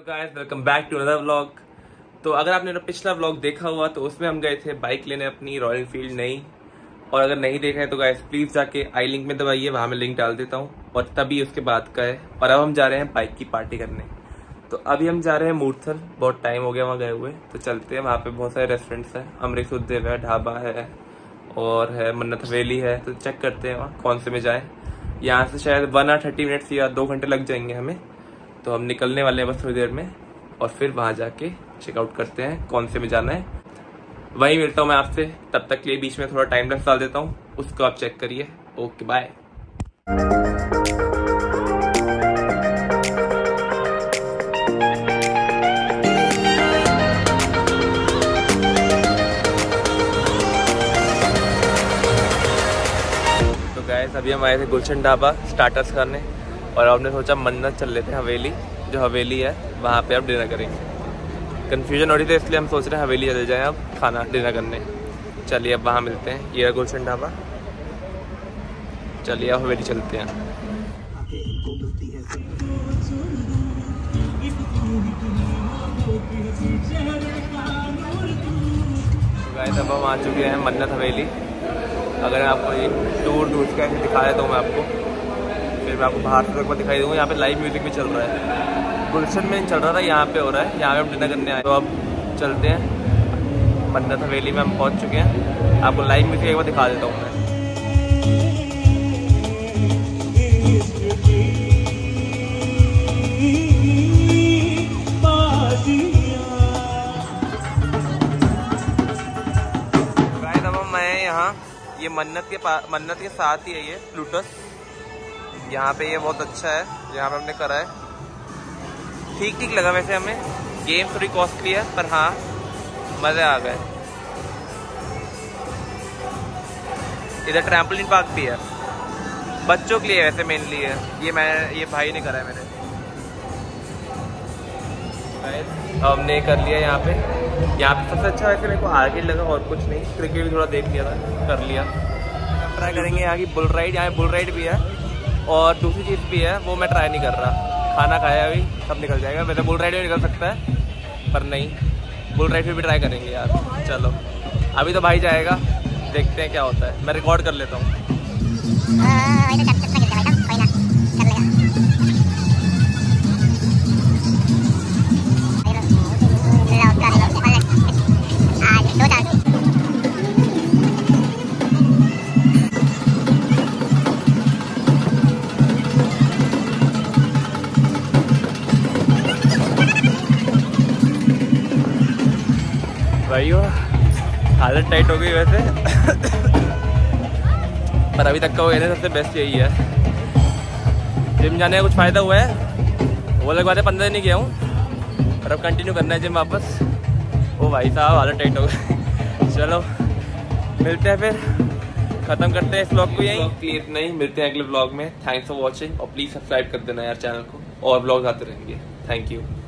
Guys welcome back to another vlog. तो अगर आपने मेरा पिछला व्लॉग देखा हुआ तो उसमें हम गए थे बाइक लेने अपनी रॉयल एनफील्ड नई। और अगर नहीं देखा है तो गाइस प्लीज जाके आई लिंक में दबाइए, वहां मैं लिंक डाल देता हूँ। और तभी उसके बाद का है। और अब हम जा रहे हैं बाइक की पार्टी करने। तो अभी हम जा रहे हैं मूर्थल, बहुत टाइम हो गया वहाँ गए हुए। तो चलते हैं, वहाँ पे बहुत सारे रेस्टोरेंट्स हैं, अमृत उद्देव है, ढाबा है और है मन्नत हवेली है। तो चेक करते हैं वहाँ कौन से में जाएँ। यहाँ से शायद 1 और 30 मिनट्स या 2 घंटे लग जाएंगे हमें। तो हम निकलने वाले हैं बस थोड़ी देर में और फिर वहां जाके चेकआउट करते हैं कौन से में जाना है। वहीं मिलता हूँ मैं आपसे, तब तक के लिए बीच में थोड़ा टाइम लैप्स डाल देता हूँ, उसको आप चेक करिए। Okay bye. तो गाइस अभी हम आए थे गुलशन ढाबा स्टार्टर्स करने और हमने सोचा मन्नत चल लेते हैं हवेली, जो हवेली है वहाँ पे अब डिनर करेंगे। कन्फ्यूजन हो रही थी इसलिए हम सोच रहे हैं हवेली चले जाएं अब खाना डिनर करने। चलिए अब वहाँ मिलते हैं, ये है गुलशन ढाबा। चलिए अब हवेली चलते हैं। गाइस अब हम आ चुके हैं मन्नत हवेली। अगर मैं आपको ये दूर से ऐसे दिखा देता हूँ मैं आपको, फिर मैं आपको बाहर से तक दिखाई दूँगा। यहाँ पे लाइव म्यूजिक भी चल रहा है, गुलशन में चल रहा था, यहाँ पे हो रहा है। यहाँ पे हम डिनर करने आए। तो अब चलते हैं मन्नत हवेली में, हम पहुँच चुके हैं। आपको लाइव म्यूजिक एक बार दिखा देता हूँ मैं। अब हम आए यहाँ, ये मन्नत के साथ ही है ये प्लूटस। यहाँ पे ये बहुत अच्छा है, यहाँ पे हमने करा है। ठीक ठीक लगा वैसे हमें। गेम थोड़ी कॉस्टली है पर हाँ मजे आ गए। इधर ट्रैम्पोलिन पार्क भी है, बच्चों के लिए वैसे मेनली है। ये भाई ने करा है मैंने। हमने कर लिया यहाँ पे सबसे अच्छा वैसे मेरे को आर्केड लगा और कुछ नहीं। क्रिकेट भी थोड़ा देख लिया था, कर लिया। हम ट्राई करेंगे यहाँ की बुल राइड। यहाँ बुल राइड भी है और दूसरी चीज़ भी है, वो मैं ट्राई नहीं कर रहा। खाना खाया अभी सब निकल जाएगा। वैसे बुल राइड भी निकल सकता है पर नहीं, बुल राइड भी ट्राई करेंगे यार। चलो अभी तो भाई जाएगा, देखते हैं क्या होता है। मैं रिकॉर्ड कर लेता हूँ। भाइयों हालत टाइट हो गई वैसे पर अभी तक का वो सबसे बेस्ट यही है। जिम जाने का कुछ फ़ायदा हुआ है, वो लगवाते 15 दिन ही गया हूँ पर अब कंटिन्यू करना है जिम वापस। ओ भाई साहब हालत टाइट हो गई। चलो मिलते हैं, फिर ख़त्म करते हैं इस व्लॉग को यहीं। इतना ही, मिलते हैं अगले व्लॉग में। थैंक्स फॉर वॉचिंग और प्लीज़ सब्सक्राइब कर देना यार चैनल को, और व्लॉग आते रहेंगे। Thank you.